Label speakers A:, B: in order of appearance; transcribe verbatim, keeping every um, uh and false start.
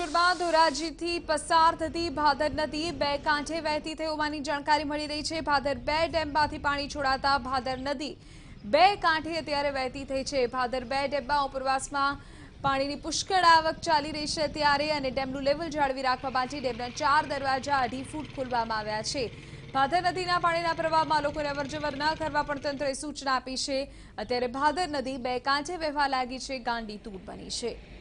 A: રાજકોટમાં ધોરાજીથી પસાર થતી ભાદર નદી બે કાંઠે વહેતી થઈ હોવાની જાણકારી મળી રહી છે। ભાદર બે ડેમમાંથી પાણી છોડાતા ભાદર નદી બે કાંઠે અત્યારે વહેતી થઈ છે। ભાદર બે ડેમમાં ઉપરવાસમાં પાણીની પુષ્કળ આવક ચાલી રહી છે ત્યારે અને ડેમનું લેવલ જાળવી રાખવા માટે ડેમના ચાર દરવાજા અઢી ફૂટ ખોલવામાં આવ્યા છે। ભાદર નદીના પાણીના પ્રવાહમાં લોકોને અવરજવર ન કરવા પણ તંત્રએ સૂચના આપી છે। અત્યારે ભાદર નદી બે કાંઠે વહેવા લાગી છે, ગાંડી તૂર બની છે।